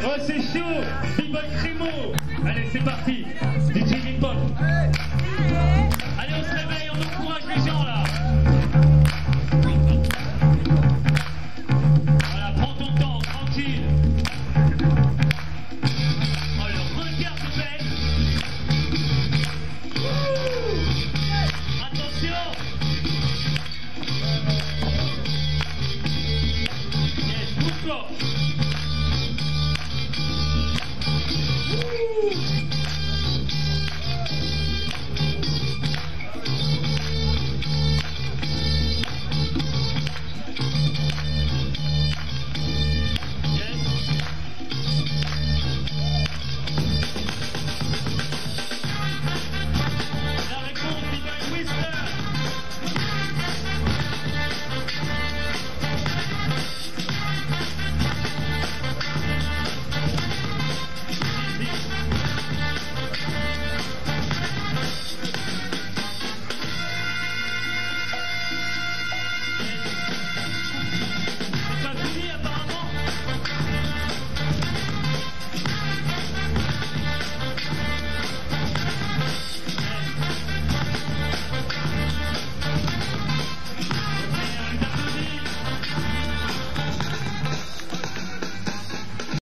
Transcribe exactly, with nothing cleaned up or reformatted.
Oh, c'est chaud. B-Boy Crémo. Allez, c'est parti. D J Hip-Hop. Allez, on se réveille, on encourage les gens, là. Voilà, prends ton temps, tranquille. Oh, le regard de belle. Attention. Yes, bouge-toi.